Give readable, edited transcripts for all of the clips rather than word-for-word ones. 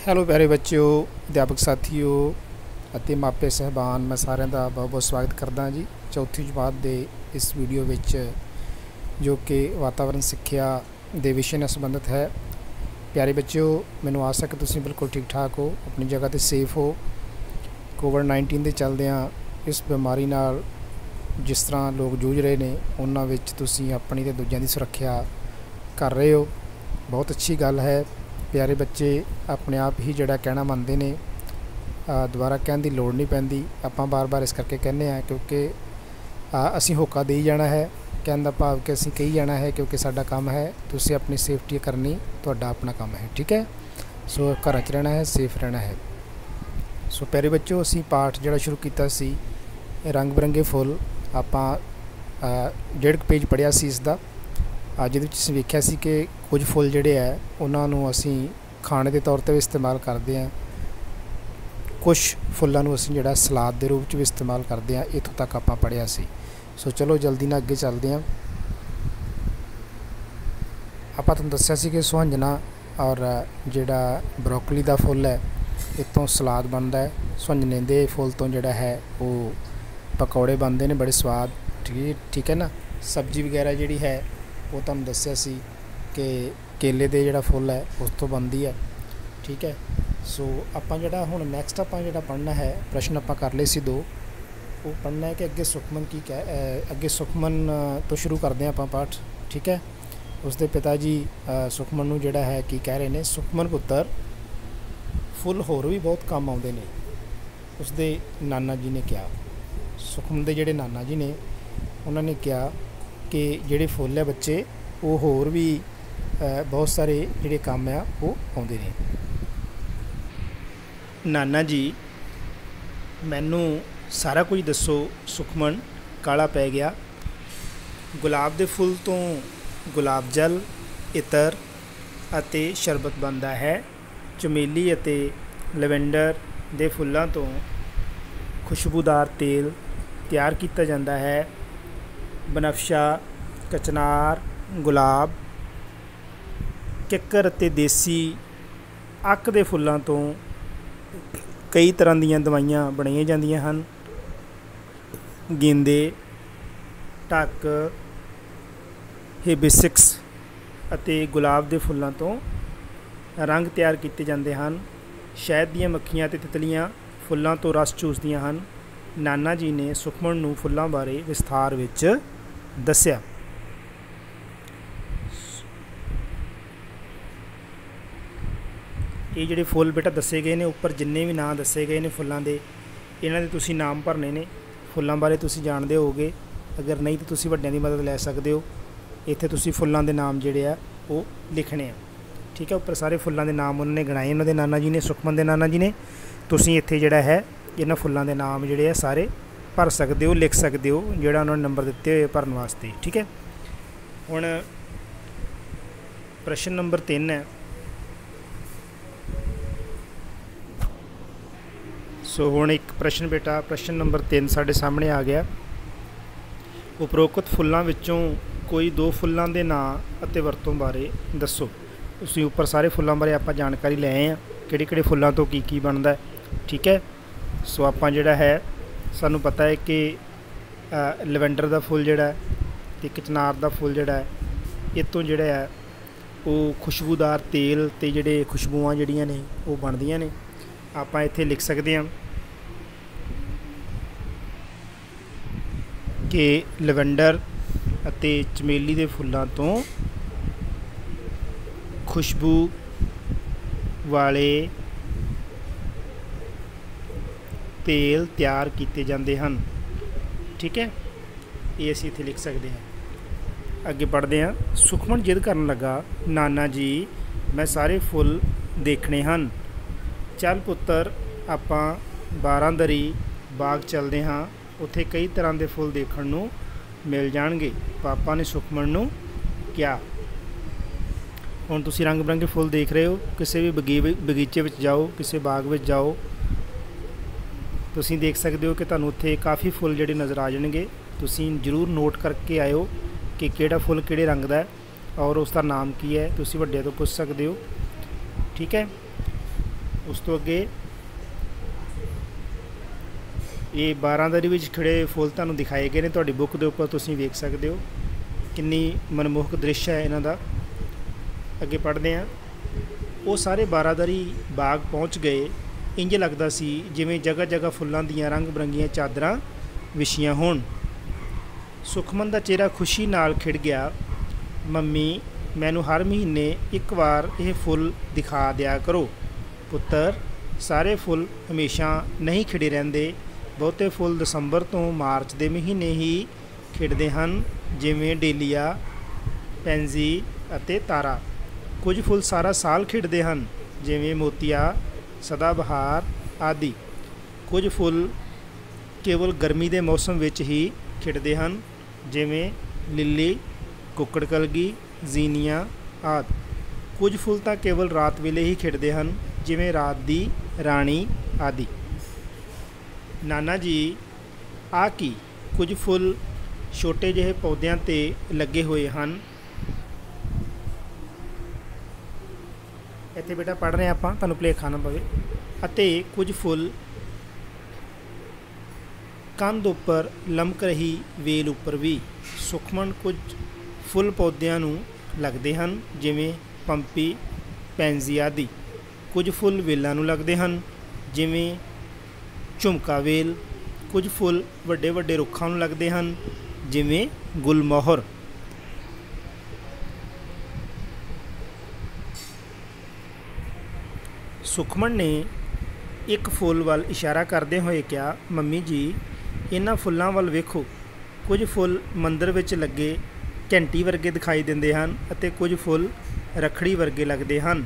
Hello ਪਿਆਰੇ ਬੱਚਿਓ, ਅਧਿਆਪਕ ਸਾਥੀਓ ਅਤੇ ਮਾਪੇ ਸਹਿਬਾਨ, ਮੈਂ ਸਾਰਿਆਂ ਦਾ ਬਹੁਤ ਬਹੁਤ ਸਵਾਗਤ ਕਰਦਾ ਜੀ ਚੌਥੀ ਜਮਾਤ ਦੇ ਇਸ ਵੀਡੀਓ ਵਿੱਚ, ਜੋ ਕਿ ਵਾਤਾਵਰਨ ਸਿੱਖਿਆ ਦੇ ਵਿਸ਼ੇ ਨਾਲ ਸੰਬੰਧਿਤ ਹੈ। ਪਿਆਰੇ ਬੱਚਿਓ, ਮੈਨੂੰ ਆਸ ਹੈ ਕਿ ਤੁਸੀਂ ਬਿਲਕੁਲ ਠੀਕ ਠਾਕ ਹੋ, ਆਪਣੀ ਜਗ੍ਹਾ 'ਤੇ ਸੇਫ ਹੋ। ਕੋਵਿਡ-19 ਦੇ ਚੱਲਦਿਆਂ ਇਸ ਬਿਮਾਰੀ ਨਾਲ ਜਿਸ ਤਰ੍ਹਾਂ ਲੋਕ ਜੂਝ ਰਹੇ ਨੇ, ਉਹਨਾਂ ਵਿੱਚ ਤੁਸੀਂ ਆਪਣੀ ਅਤੇ ਦੂਜਿਆਂ ਦੀ ਸੁਰੱਖਿਆ ਕਰ ਰਹੇ ਹੋ। ਬਹੁਤ ਅੱਛੀ ਗੱਲ ਹੈ। ਪਿਆਰੇ ਬੱਚੇ ਆਪਣੇ ਆਪ ਹੀ ਜਿਹੜਾ ਕਹਿਣਾ ਮੰਨਦੇ ਨੇ, ਦੁਬਾਰਾ ਕਹਿਣ ਦੀ ਲੋੜ ਨਹੀਂ ਪੈਂਦੀ। ਆਪਾਂ ਬਾਰ-ਬਾਰ ਇਸ ਕਰਕੇ ਕਹਿੰਦੇ ਹਾਂ ਕਿਉਂਕਿ ਅਸੀਂ ਹੋਕਾ ਦੇਈ ਜਾਣਾ ਹੈ। ਕਹਿਣ ਦਾ ਭਾਵ ਕਿ ਅਸੀਂ ਕਹੀ ਜਾਣਾ ਹੈ ਕਿਉਂਕਿ ਸਾਡਾ ਕੰਮ ਹੈ। ਤੁਸੀਂ ਆਪਣੀ ਸੇਫਟੀ ਕਰਨੀ, ਤੁਹਾਡਾ ਆਪਣਾ ਕੰਮ ਹੈ। ਠੀਕ ਹੈ। ਸੋ ਘਰਾਂ 'ਚ ਰਹਿਣਾ ਹੈ, ਸੇਫ ਰਹਿਣਾ ਹੈ। ਸੋ ਪਿਆਰੇ ਬੱਚਿਓ, ਅਸੀਂ ਪਾਠ ਜਿਹੜਾ ਸ਼ੁਰੂ ਕੀਤਾ ਸੀ ਰੰਗ ਬਿਰੰਗੇ ਫੁੱਲ, ਆਪਾਂ 1.5 ਪੇਜ ਪੜ੍ਹਿਆ ਸੀ ਇਸ ਦਾ। ਜਿਹਦੇ ਵਿੱਚ ਅਸੀਂ ਵੇਖਿਆ ਸੀ ਕਿ ਕੁਝ ਫੁੱਲ ਜਿਹੜੇ ਹੈ ਉਹਨਾਂ ਨੂੰ ਅਸੀਂ ਖਾਣੇ ਦੇ ਤੌਰ 'ਤੇ ਵੀ ਇਸਤੇਮਾਲ ਕਰਦੇ ਹਾਂ, ਕੁਛ ਫੁੱਲਾਂ ਨੂੰ ਅਸੀਂ ਜਿਹੜਾ ਸਲਾਦ ਦੇ ਰੂਪ 'ਚ ਵੀ ਇਸਤੇਮਾਲ ਕਰਦੇ ਹਾਂ। ਇੱਥੋਂ ਤੱਕ ਆਪਾਂ ਪੜ੍ਹਿਆ ਸੀ। ਸੋ ਚਲੋ ਜਲਦੀ ਨਾਲ ਅੱਗੇ ਚੱਲਦੇ ਹਾਂ। ਆਪਾਂ ਤੁਹਾਨੂੰ ਦੱਸਿਆ ਸੀ ਕਿ ਸੁਹੰਜਣਾ ਔਰ ਜਿਹੜਾ ਬਰੋਕਲੀ ਦਾ ਫੁੱਲ ਹੈ, ਇੱਥੋਂ ਸਲਾਦ ਬਣਦਾ ਹੈ। ਸੁਹੰਜਣੇ ਦੇ ਫੁੱਲ ਤੋਂ ਜਿਹੜਾ ਹੈ ਉਹ ਪਕੌੜੇ ਬਣਦੇ ਨੇ ਬੜੇ ਸਵਾਦ। ਠੀਕ ਹੈ ਨਾ। ਸਬਜ਼ੀ ਵਗੈਰਾ ਜਿਹੜੀ ਹੈ ਉਹ ਤੁਹਾਨੂੰ ਦੱਸਿਆ ਸੀ ਕਿ ਕੇਲੇ ਦੇ ਜਿਹੜਾ ਫੁੱਲ ਹੈ ਉਸ ਤੋਂ ਬਣਦੀ ਹੈ। ਠੀਕ ਹੈ। ਸੋ ਆਪਾਂ ਜਿਹੜਾ ਹੁਣ ਨੈਕਸਟ ਆਪਾਂ ਜਿਹੜਾ ਪੜ੍ਹਨਾ ਹੈ, ਪ੍ਰਸ਼ਨ ਆਪਾਂ ਕਰ ਲਏ ਸੀ 2, ਉਹ ਪੜ੍ਹਨਾ ਹੈ ਕਿ ਅੱਗੇ ਸੁਖਮਨ ਕੀ ਅੱਗੇ ਸੁਖਮਨ ਤੋਂ ਸ਼ੁਰੂ ਕਰਦੇ ਹਾਂ ਆਪਾਂ ਪਾਠ। ਠੀਕ ਹੈ। ਉਸਦੇ ਪਿਤਾ ਜੀ ਸੁਖਮਨ ਨੂੰ ਜਿਹੜਾ ਹੈ ਕੀ ਕਹਿ ਰਹੇ ਨੇ, ਸੁਖਮਨ ਪੁੱਤਰ ਫੁੱਲ ਹੋਰ ਵੀ ਬਹੁਤ ਕੰਮ ਆਉਂਦੇ ਨੇ। ਉਸਦੇ ਨਾਨਾ ਜੀ ਨੇ ਕਿਹਾ, ਸੁਖਮਨ ਦੇ ਜਿਹੜੇ ਨਾਨਾ ਜੀ ਨੇ ਉਹਨਾਂ ਨੇ ਕਿਹਾ ਕਿ ਜਿਹੜੇ ਫੁੱਲ ਹੈ ਬੱਚੇ, ਉਹ ਹੋਰ ਵੀ ਬਹੁਤ ਸਾਰੇ ਜਿਹੜੇ ਕੰਮ ਆ ਉਹ ਆਉਂਦੇ ਨੇ। ਨਾਨਾ ਜੀ ਮੈਨੂੰ ਸਾਰਾ ਕੁਝ ਦੱਸੋ। ਸੁਖਮਨ ਕਾਲਾ ਪੈ ਗਿਆ। ਗੁਲਾਬ ਦੇ ਫੁੱਲ ਤੋਂ ਗੁਲਾਬ ਜਲ, ਇਤਰ ਅਤੇ ਸ਼ਰਬਤ ਬਣਦਾ ਹੈ। ਚਮੇਲੀ ਅਤੇ ਲਵੈਂਡਰ ਦੇ ਫੁੱਲਾਂ ਤੋਂ ਖੁਸ਼ਬੂਦਾਰ ਤੇਲ ਤਿਆਰ ਕੀਤਾ ਜਾਂਦਾ ਹੈ। ਬਨਫਸ਼ਾ, ਕਚਨਾਰ, ਗੁਲਾਬ, ਕਿੱਕਰ ਅਤੇ ਦੇਸੀ ਅੱਕ ਦੇ ਫੁੱਲਾਂ ਤੋਂ ਕਈ ਤਰ੍ਹਾਂ ਦੀਆਂ ਦਵਾਈਆਂ ਬਣਾਈਆਂ ਜਾਂਦੀਆਂ ਹਨ। ਗੇਂਦੇ, ਢੱਕ, ਹਿਬਿਸਕਸ ਅਤੇ ਗੁਲਾਬ ਦੇ ਫੁੱਲਾਂ ਤੋਂ ਰੰਗ ਤਿਆਰ ਕੀਤੇ ਜਾਂਦੇ ਹਨ। ਸ਼ਹਿਦ ਦੀਆਂ ਮੱਖੀਆਂ ਅਤੇ ਤਿਤਲੀਆਂ ਫੁੱਲਾਂ ਤੋਂ ਰਸ ਚੂਸਦੀਆਂ ਹਨ। ਨਾਨਾ ਜੀ ਨੇ ਸੁਖਮਨ ਨੂੰ ਫੁੱਲਾਂ ਬਾਰੇ ਵਿਸਥਾਰ ਵਿੱਚ ਦੱਸਿਆ। ਇਹ ਜਿਹੜੇ ਫੁੱਲ ਬੇਟਾ ਦੱਸੇ ਗਏ ਨੇ, ਉੱਪਰ ਜਿੰਨੇ ਵੀ ਨਾਂ ਦੱਸੇ ਗਏ ਨੇ ਫੁੱਲਾਂ ਦੇ, ਇਹਨਾਂ ਦੇ ਤੁਸੀਂ ਨਾਮ ਭਰਨੇ ਨੇ। ਫੁੱਲਾਂ ਬਾਰੇ ਤੁਸੀਂ ਜਾਣਦੇ ਹੋਵੋਗੇ, ਅਗਰ ਨਹੀਂ ਤਾਂ ਤੁਸੀਂ ਵੱਡਿਆਂ ਦੀ ਮਦਦ ਲੈ ਸਕਦੇ ਹੋ। ਇੱਥੇ ਤੁਸੀਂ ਫੁੱਲਾਂ ਦੇ ਨਾਮ ਜਿਹੜੇ ਆ ਉਹ ਲਿਖਣੇ ਆ। ਠੀਕ ਹੈ। ਉੱਪਰ ਸਾਰੇ ਫੁੱਲਾਂ ਦੇ ਨਾਮ ਉਹਨਾਂ ਨੇ ਗਿਣਾਏ, ਉਹਨਾਂ ਦੇ ਨਾਨਾ ਜੀ ਨੇ, ਸੁਖਮਨ ਦੇ ਨਾਨਾ ਜੀ ਨੇ। ਤੁਸੀਂ ਇੱਥੇ ਜਿਹੜਾ ਹੈ ਇਹਨਾਂ ਫੁੱਲਾਂ ਦੇ ਨਾਮ ਜਿਹੜੇ ਆ ਸਾਰੇ ਭਰ ਸਕਦੇ ਹੋ, ਲਿਖ ਸਕਦੇ ਹੋ, ਜਿਹੜਾ ਉਹਨਾਂ ਨੇ ਨੰਬਰ ਦਿੱਤੇ ਹੋਏ ਭਰਨ ਵਾਸਤੇ। ਠੀਕ ਹੈ। ਹੁਣ ਪ੍ਰਸ਼ਨ ਨੰਬਰ 3 ਹੈ। ਸੋ ਹੁਣ ਇੱਕ ਪ੍ਰਸ਼ਨ ਬੇਟਾ, ਪ੍ਰਸ਼ਨ ਨੰਬਰ 3 ਸਾਡੇ ਸਾਹਮਣੇ ਆ ਗਿਆ। ਉਪਰੋਕਤ ਫੁੱਲਾਂ ਵਿੱਚੋਂ ਕੋਈ 2 ਫੁੱਲਾਂ ਦੇ ਨਾਂ ਅਤੇ ਵਰਤੋਂ ਬਾਰੇ ਦੱਸੋ। ਤੁਸੀਂ ਉੱਪਰ ਸਾਰੇ ਫੁੱਲਾਂ ਬਾਰੇ ਆਪਾਂ ਜਾਣਕਾਰੀ ਲੈ ਆਏ ਹਾਂ, ਕਿਹੜੇ ਕਿਹੜੇ ਫੁੱਲਾਂ ਤੋਂ ਕੀ ਕੀ ਬਣਦਾ। ਠੀਕ ਹੈ। ਸੋ ਆਪਾਂ ਜਿਹੜਾ ਹੈ, ਸਾਨੂੰ ਪਤਾ ਹੈ ਕਿ ਲਵੈਂਡਰ ਦਾ ਫੁੱਲ ਜਿਹੜਾ ਅਤੇ ਕਚਨਾਰ ਦਾ ਫੁੱਲ ਜਿਹੜਾ ਇਹ ਤੋਂ ਜਿਹੜਾ ਹੈ ਉਹ ਖੁਸ਼ਬੂਦਾਰ ਤੇਲ ਅਤੇ ਜਿਹੜੇ ਖੁਸ਼ਬੂਆਂ ਜਿਹੜੀਆਂ ਨੇ ਉਹ ਬਣਦੀਆਂ ਨੇ। ਆਪਾਂ ਇੱਥੇ ਲਿਖ ਸਕਦੇ ਹਾਂ ਕਿ ਲਵੈਂਡਰ ਅਤੇ ਚਮੇਲੀ ਦੇ ਫੁੱਲਾਂ ਤੋਂ ਖੁਸ਼ਬੂ ਵਾਲੇ ਤੇਲ ਤਿਆਰ ਕੀਤੇ ਜਾਂਦੇ ਹਨ। ਠੀਕ ਹੈ। ਇਹ ਅਸੀਂ ਇੱਥੇ ਲਿਖ ਸਕਦੇ ਹਾਂ। ਅੱਗੇ ਪੜ੍ਹਦੇ ਹਾਂ। ਸੁਖਮਨ ਜਿੱਦ ਕਰਨ ਲੱਗਾ, ਨਾਨਾ ਜੀ ਮੈਂ ਸਾਰੇ ਫੁੱਲ ਦੇਖਣੇ ਹਨ। ਚੱਲ ਪੁੱਤਰ, ਆਪਾਂ ਬਾਰਾਂਦਰੀ ਬਾਗ ਚੱਲਦੇ ਹਾਂ, ਉੱਥੇ ਕਈ ਤਰ੍ਹਾਂ ਦੇ ਫੁੱਲ ਦੇਖਣ ਨੂੰ ਮਿਲ ਜਾਣਗੇ, ਪਾਪਾ ਨੇ ਸੁਖਮਨ ਨੂੰ ਕਿਹਾ। ਹੁਣ ਤੁਸੀਂ ਰੰਗ ਬਿਰੰਗੇ ਫੁੱਲ ਦੇਖ ਰਹੇ ਹੋ। ਕਿਸੇ ਵੀ ਬਗੀਚੇ ਵਿੱਚ ਜਾਓ, ਕਿਸੇ ਬਾਗ ਵਿੱਚ ਜਾਓ, ਤੁਸੀਂ ਦੇਖ ਸਕਦੇ ਹੋ ਕਿ ਤੁਹਾਨੂੰ ਉੱਥੇ ਕਾਫੀ ਫੁੱਲ ਜਿਹੜੇ ਨਜ਼ਰ ਆ ਜਾਣਗੇ। ਤੁਸੀਂ ਜ਼ਰੂਰ ਨੋਟ ਕਰਕੇ ਆਇਓ ਕਿ ਕਿਹੜਾ ਫੁੱਲ ਕਿਹੜੇ ਰੰਗ ਦਾ ਹੈ ਔਰ ਉਸ ਦਾ ਨਾਮ ਕੀ ਹੈ। ਤੁਸੀਂ ਵੱਡਿਆਂ ਤੋਂ ਪੁੱਛ ਸਕਦੇ ਹੋ। ਠੀਕ ਹੈ। उस तो अगे ये बारांदरी विच खिड़े फुल तुहानूं दिखाए गए ने। तुहाडी बुक दे उपर तुसीं वेख सकदे हो किन्नी मनमोहक दृश्य है इन्हां दा। अगे पढ़दे हां। वो सारे बारांदरी बाग पहुँच गए। इंज लगदा सी जिवें जगह जगह फुल्लां दीयां रंग बरंगीआं चादरां विछीआं होण। सुखमन दा चेहरा खुशी नाल खिड़ गया। मम्मी मैनू हर महीने एक बार यह फुल दिखा दिया करो। पुत्तर सारे फुल हमेशा नहीं खिड़े रहिंदे। बहुते फुल दसंबर तो मार्च के महीने ही खिड़दे हैं, जिवें डेलिया, पैंजी अते तारा। कुछ फुल सारा साल खिड़दे हैं, जिवें मोतिया, सदाबहार आदि। कुछ फुल केवल गर्मी के मौसम विच ही खिड़दे हैं, जिवें लिली, कुकड़कलगी, जीनिया आदि। कुछ फुल तो केवल रात वेले ही खिड़दे हैं, जिवें रात दी राणी आदि। नाना जी आ की कुछ फुल छोटे जिहे पौदियां ते लगे हुए हैं। इत्थे बेटा पढ़ रहे आपां, तुहानूं भुलेखा ना पवे। अते कुछ फुल कंध उपर लमक रही वेल उपर भी। सुखमन कुछ फुल पौदियां नूं लगदे हैं, जिवें पंपी, पैंजी आदि। कुछ फुल वेलां नूं लगदे हैं, जिवें झुमका वेल। कुछ फुल वड्डे वड्डे रुखां नूं लगदे हैं, जिवें गुलमोहर। सुखमन ने एक फुल वाल इशारा करदे होए कहा, मम्मी जी इन्हां फुल्लां वाल वेखो। कुछ फुल मंदिर विच लगे घंटी वर्गे दिखाई दिंदे हैं अते कुछ फुल रखड़ी वर्गे लगदे हैं।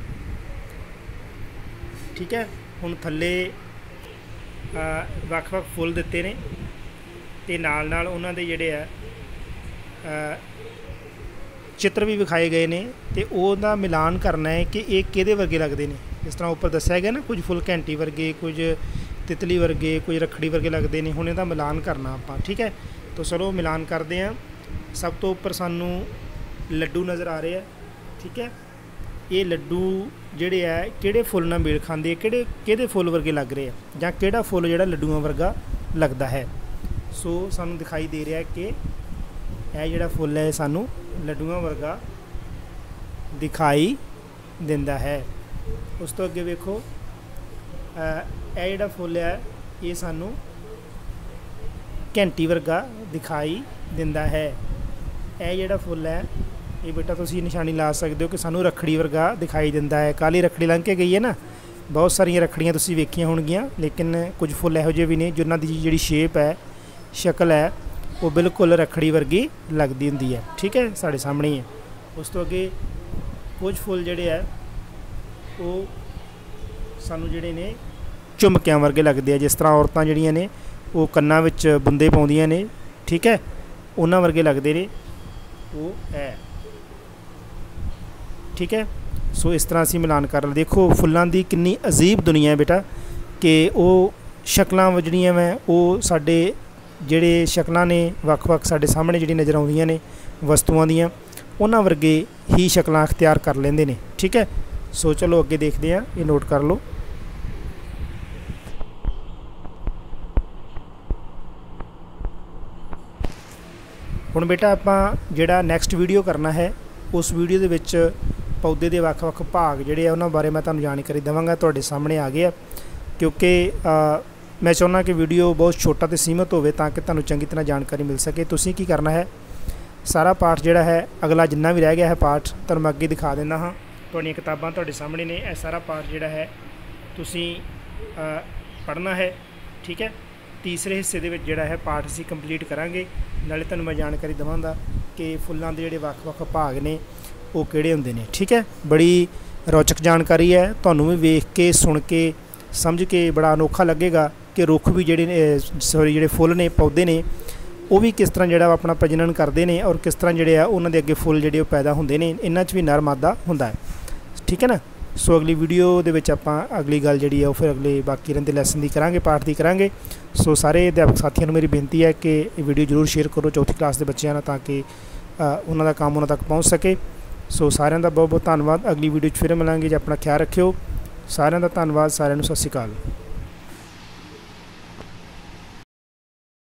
ठीक है, हुण थल्ले ਵੱਖ-ਵੱਖ फुल दिते ने ते नाल नाल उन्हां दे जिहड़े आ चित्र भी विखाए गए ने ते उहदा मिलान करना है कि ये किहदे वर्गे लगदे ने। जिस तरह उपर दस्सिया गया ना, कुछ फुल घंटी वर्गे, कुछ तितली वर्गे, कुछ रखड़ी वर्गे लगते हैं। हुण इहदा मिलान करना आपां। ठीक है, तो चलो मिलान करते हैं। सब तो उपर सानू लड्डू नज़र आ रहे हैं। ठीक है, ये लड्डू जिहड़े है किहड़े फुल नाल मेल खांदे, किहड़े फुल वर्गे लग रहे हैं, जां किहड़ा फुल जिहड़ा लड्डूआं वर्गा लगदा है। सो सानू दिखाई दे रहा है कि यह जिहड़ा फुल है सानू लड्डूआं वर्गा दिखाई दिंदा है। उस तो अगे वेखो, यह जिहड़ा फुल है ये सानू घंटी वर्गा दिखाई दिंदा है। यह जिहड़ा फुल है ये बेटा तुसीं निशानी ला सकते हो कि सानू रखड़ी वर्गा दिखाई दिंदा है। कल ही रखड़ी लंघ के गई है ना, बहुत सारिया रखड़ियाँ तुसीं वेखियां होणगियां, लेकिन कुछ फुल इहो जिहे भी ने जिन्हां दी जिहड़ी शेप है, शक्ल है, वो बिल्कुल रखड़ी वर्गी लगदी हुंदी है। ठीक है, साढ़े सामने ही है। उस तो अगे कुछ फुल जिहड़े है वो सानू जिहड़े ने झुमकियां वर्गे लगदे आ। जिस तरह औरतां जिहड़ियां ने वो कन्नां विच बुंदे पाउंदियां ने, ठीक है, उन्हां वर्गे लगदे ने वो है। ठीक है, सो इस तरह असीं मिलान कर लए। देखो फुल्लां दी किन्नी अजीब दुनिया है बेटा, कि वो शक्लां जिहड़ियां वै वो साडे जिहड़े शक्लां ने वक्-वक् साडे सामने जिहड़ी नज़र आउंदियां ने वस्तुआं दियां, उन्हां वर्गे ही शक्लां अख्तियार कर लैंदे ने। ठीक है, सो चलो अगे देखते हैं, ये नोट कर लो। हुण बेटा आपां जिहड़ा नैक्सट वीडियो करना है, उस वीडियो दे विच पौधे के ਵੱਖ-ਵੱਖ भाग जिहड़े आ उन्हां बारे मैं तुहानूं जानकारी देवांगा। तुहाडे सामने आ गया, क्योंकि मैं चाहुंदा कि वीडियो बहुत छोटा तो सीमित होवे ताकि तुहानूं चंगी तरह जानकारी मिल सके। तुसीं की करना है, सारा पाठ जिहड़ा है अगला जिन्ना भी रह गया है पाठ तुहानूं मैं अगे दिखा दिंदा हाँ। तुहाडीआं किताबां तुहाडे सामने ने, यह सारा पाठ जिहड़ा है तुसीं पढ़ना है। ठीक है, तीसरे हिस्से दे विच जिहड़ा है पाठ असीं कंप्लीट करांगे। नाले तुहानूं मैं जानकारी देवांगा कि फुल्लां दे जिहड़े ਵੱਖ-ਵੱਖ भाग ने वो किहड़े हुंदे ने। ठीक है, बड़ी रोचक जानकारी है, तुहानूं भी वेख के सुन के समझ के बड़ा अनोखा लगेगा कि रुख भी जिहड़े फुल ने, पौधे ने, वो भी किस तरह जिहड़ा अपना प्रजनन करते हैं और किस तरह जिहड़े आ उन्हां दे अगे फुल जिहड़े पैदा होंदे ने। इन्हां च भी नर मादा हुंदा है। ठीक है ना, सो अगली वीडियो दे विच आपां अगली गल जिहड़ी है फिर अगले बाकी रहिंदे लैसन दी करांगे, पाठ दी करांगे। सो सारे अध्यापक साथियों नूं मेरी बेनती है कि वीडियो जरूर शेयर करो चौथी क्लास के बच्चों नाल, ताकि उन्हां दा काम उन्हां तक पहुँच सके। सो सारिਆਂ ਦਾ बहुत बहुत धन्यवाद। अगली वीडियो फिर मिलांगे जी, अपना ख्याल रखियो। ਸਾਰਿਆਂ ਦਾ ਧੰਨਵਾਦ। ਸਾਰਿਆਂ ਨੂੰ ਸਤਿ ਸ਼੍ਰੀ ਅਕਾਲ।